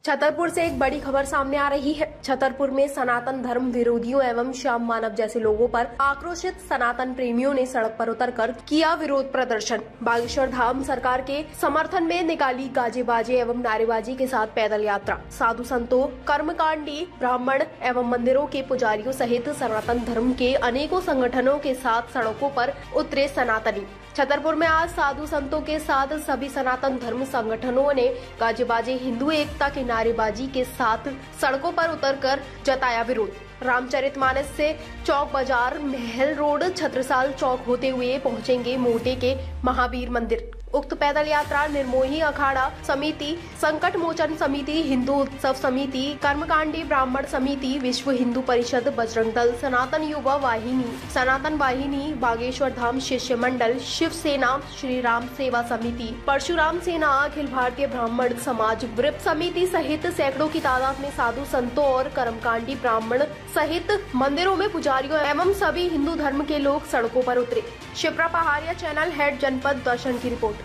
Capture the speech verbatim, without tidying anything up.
छतरपुर से एक बड़ी खबर सामने आ रही है। छतरपुर में सनातन धर्म विरोधियों एवं श्याम मानव जैसे लोगों पर आक्रोशित सनातन प्रेमियों ने सड़क पर उतरकर किया विरोध प्रदर्शन। बागेश्वर धाम सरकार के समर्थन में निकाली गाजे बाजे एवं नारेबाजी के साथ पैदल यात्रा। साधु संतों, कर्मकांडी ब्राह्मण एवं मंदिरों के पुजारियों सहित सनातन धर्म के अनेकों संगठनों के साथ सड़कों पर उतरे सनातनी। छतरपुर में आज साधु संतों के साथ सभी सनातन धर्म संगठनों ने गाजे बाजे हिंदू एकता की नारेबाजी के साथ सड़कों पर उतरकर जताया विरोध। रामचरितमानस से चौक बाजार, महल रोड, छत्रसाल चौक होते हुए पहुंचेंगे मोटे के महावीर मंदिर। उक्त पैदल यात्रा निर्मोही अखाड़ा समिति, संकट मोचन समिति, हिंदू उत्सव समिति, कर्मकांडी ब्राह्मण समिति, विश्व हिंदू परिषद, बजरंग दल, सनातन युवा वाहिनी, सनातन वाहिनी, बागेश्वर धाम शिष्य मंडल, शिव सेना, श्री राम सेवा समिति, परशुराम सेना, अखिल भारतीय ब्राह्मण समाज व्रिप समिति सहित सैकड़ों की तादाद में साधु संतों और कर्मकांडी ब्राह्मण सहित मंदिरों में पुजारियों एवं सभी हिंदू धर्म के लोग सड़कों पर उतरे। शिप्रा पहाड़िया, चैनल हेड, जनपद दर्शन की रिपोर्ट।